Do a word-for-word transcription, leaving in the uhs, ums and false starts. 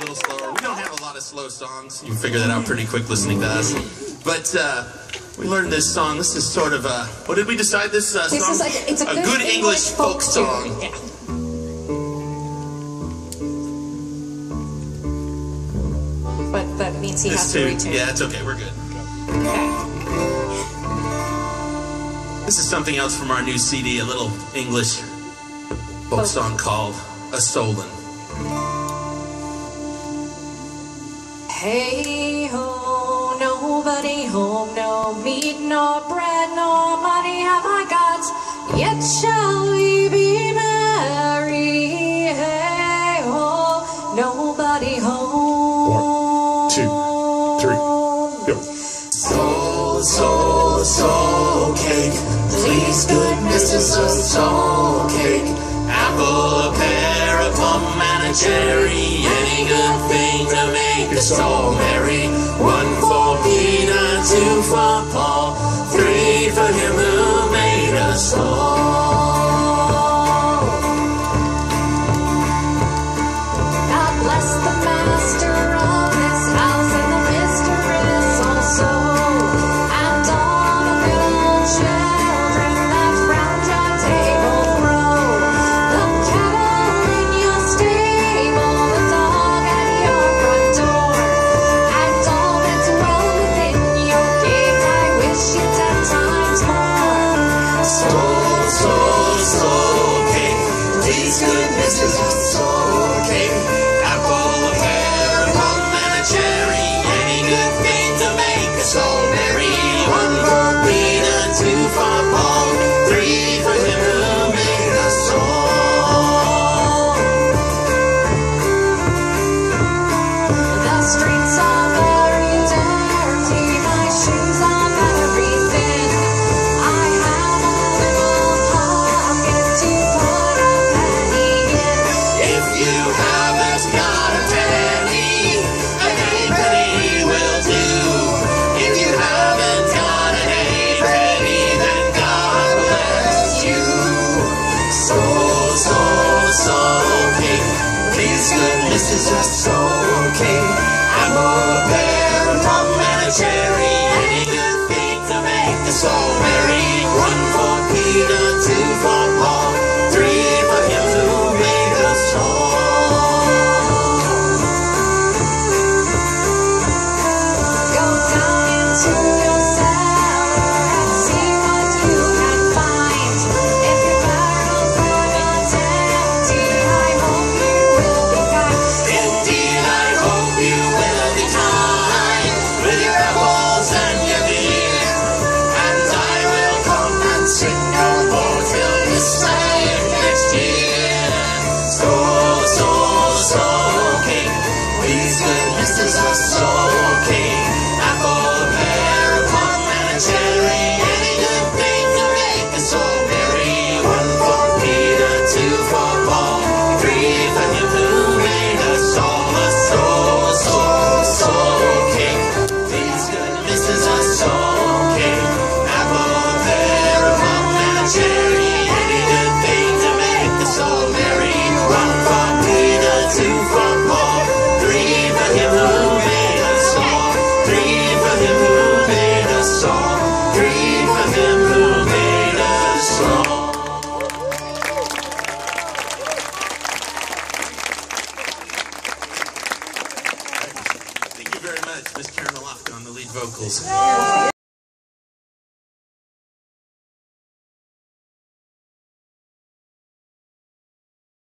little slower. We don't have a lot of slow songs. You can figure that out pretty quick listening to us. But uh, we learned this song. This is sort of a, what did we decide this uh, this song? Is like, it's a, a good, good English, English folk, folk song. Yeah. But that means he this has too, to retune. Yeah, it's okay. We're good. Okay. This is something else from our new C D, a little English folk song called A Stolen. Hey ho, nobody home, no meat, no bread, no money have I got, yet shall we be merry. Hey ho, nobody home. One, two, three, go. Soul, soul, soul cake. Please, good missus, a soul cake. Apple, a pear, a plum, and a cherry. Any good thing to make us all merry. One for Peter, two for Paul, three for him who made us all. God bless the master of this house and the mistress also, and all the little children that round your table grow. The cattle in your stable, the dog at your front door, and all that's well within your gate. I wish you ten times more. Soul, soul, soul cake. Please, good missus, a soul cake. Apple, a pear, a plum, and a cherry. Any good thing to make us all merry. One for Peter, two for Paul, three for him who made us all. The streets are very dirty, my shoes are very thin. I have a little pocket to put a penny in. If you haven't got a penny, a halfpenny will do. If you haven't got a halfpenny, then God bless you. Soul, soul, soul cake. Please, good missus, a soul cake. Apple, a pear, a plum, and a cherry. Any good thing to make us all merry. One for Peter, two for Paul, three for him who made us all. Go down into your cellar and see what you can find. If your barrels are not empty, I hope you will be kind. Indeed, I hope you will be kind with your apples and your beer, and I will come and sing no more till this time next year. Soul, soul, soul cake. Please, good missus, a soul cake. Apple, pear, a plum, and a cherry. Any good thing to make us all merry. One for Peter, two for Paul, three for him who made us all. A soul, soul, soul cake. Please, good missus, a soul cake. Apple, pear, a plum, and a cherry. Any good thing to make us all merry. One for Peter, two for Paul, three for him who made us all. Three for him who made us all. Three for him who made us all. Thank you very much, Miss Karen Malofka on the lead vocals.